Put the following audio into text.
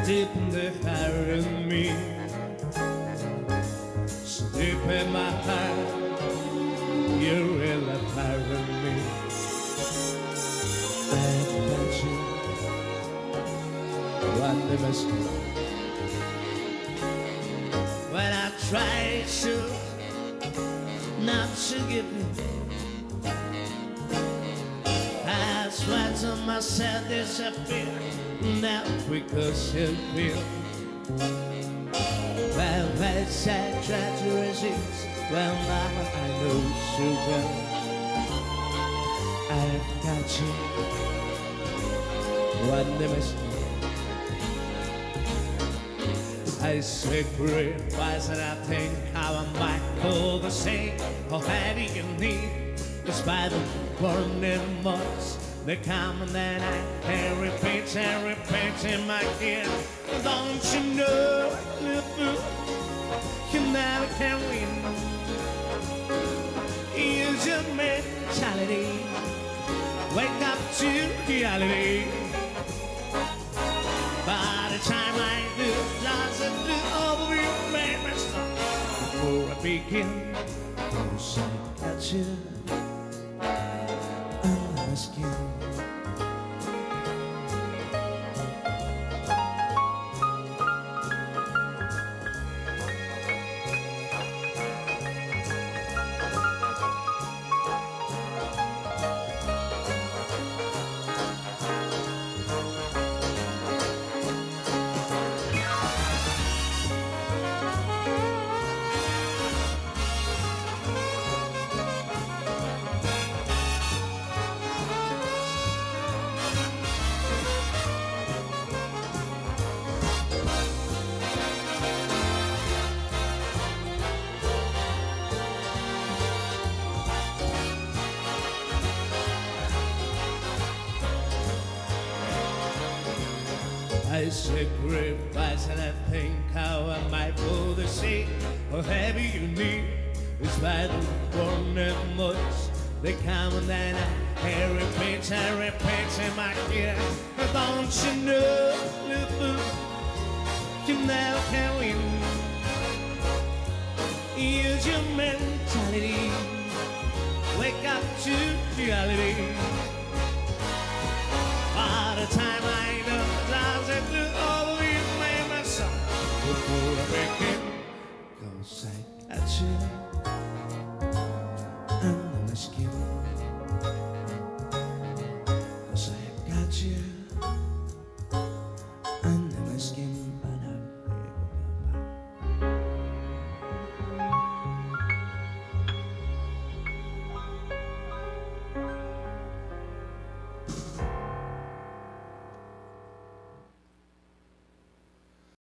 deep in the heart of me, so deep in my heart, you're really part of me. I've got you, one the best. When I try to not to give me, I swear to myself disappear now because you feel. Well, I try to resist. Well, mama, I know so well. I've got you, one the best. I sacrifice and I think how I might pull the same. How heavy you need, despite the burning months. They come and then I repeat in my ear. Don't you know, you never can win. Use your mentality, wake up to reality. By the time I do, doesn't do all of you make me stop. Before I begin, cause I got you under my skin. I sacrifice and I think how I might pull the sea. How heavy you need, it's by the burning months. They come and then I repeat in my ear. Don't you know, you never can win. Use your mentality, wake up to reality. By the time I know, doesn't do all of you made myself before I begin. Cause I got you under my skin. Cause I got you